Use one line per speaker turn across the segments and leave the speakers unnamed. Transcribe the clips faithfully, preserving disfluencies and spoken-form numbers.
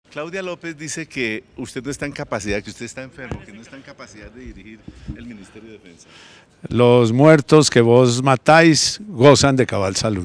Claudia López dice que usted no está en capacidad, que usted está enfermo, que no está en capacidad de dirigir el Ministerio de Defensa.
Los muertos que vos matáis gozan de cabal salud.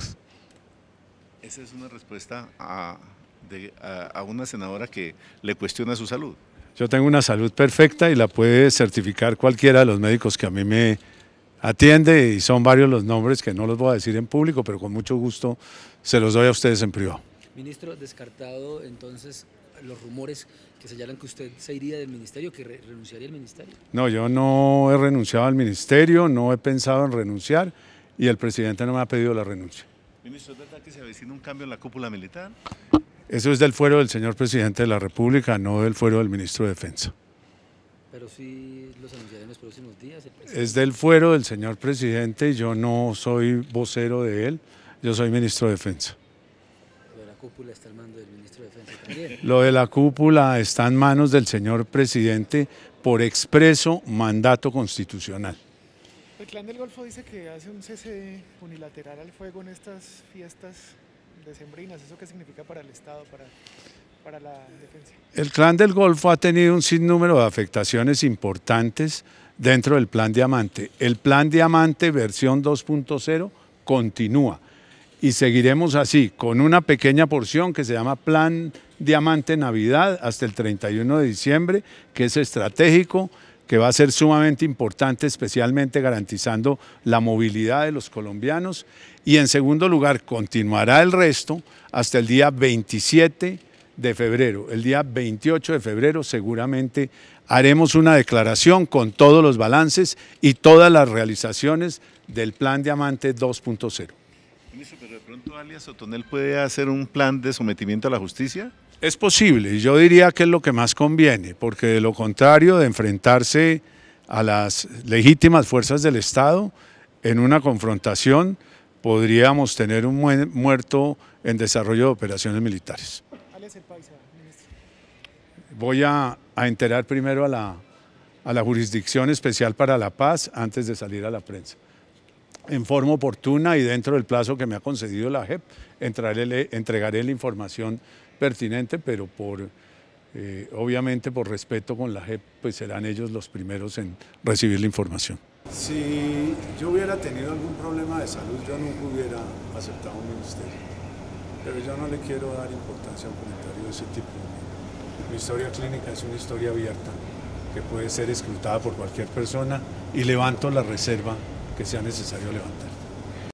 Esa es una respuesta a, de, a, a una senadora que le cuestiona su salud.
Yo tengo una salud perfecta y la puede certificar cualquiera de los médicos que a mí me atiende, y son varios los nombres que no los voy a decir en público, pero con mucho gusto se los doy a ustedes en privado.
Ministro, descartado entonces los rumores que señalan que usted se iría del ministerio, que re renunciaría al ministerio.
No, yo no he renunciado al ministerio, no he pensado en renunciar y el presidente no me ha pedido la renuncia.
Ministro, ¿es verdad que se avecina un cambio en la cúpula militar?
Eso es del fuero del señor presidente de la República, no del fuero del ministro de Defensa.
Pero sí los anunciaré en los próximos días.
Es del fuero del señor presidente y yo no soy vocero de él, yo soy ministro de Defensa.
Lo de la cúpula está al mando del ministro de Defensa también.
Lo de la cúpula está en manos del señor presidente por expreso mandato constitucional.
El Clan del Golfo dice que hace un cese unilateral al fuego en estas fiestas decembrinas. ¿Eso qué significa para el Estado, para, para la defensa?
El Clan del Golfo ha tenido un sinnúmero de afectaciones importantes dentro del Plan Diamante. El Plan Diamante versión dos punto cero continúa y seguiremos así, con una pequeña porción que se llama Plan Diamante Navidad hasta el treinta y uno de diciembre, que es estratégico, que va a ser sumamente importante, especialmente garantizando la movilidad de los colombianos. Y en segundo lugar, continuará el resto hasta el día veintisiete de febrero. El día veintiocho de febrero seguramente haremos una declaración con todos los balances y todas las realizaciones del Plan Diamante dos punto cero.
Ministro, pero de pronto alias Otonel puede hacer un plan de sometimiento a la justicia.
Es posible, y yo diría que es lo que más conviene, porque de lo contrario de enfrentarse a las legítimas fuerzas del Estado en una confrontación, podríamos tener un muerto en desarrollo de operaciones militares.
Alias el Paisa, ministro.
Voy a, a enterar primero a la, a la Jurisdicción Especial para la Paz antes de salir a la prensa. En forma oportuna y dentro del plazo que me ha concedido la J E P, entregaré, entregaré la información pertinente, pero por, eh, obviamente por respeto con la J E P, pues serán ellos los primeros en recibir la información. Si yo hubiera tenido algún problema de salud, yo nunca hubiera aceptado un ministerio, pero yo no le quiero dar importancia a un comentario de ese tipo. Mi historia clínica es una historia abierta, que puede ser escrutada por cualquier persona, y levanto la reserva que sea necesario levantar.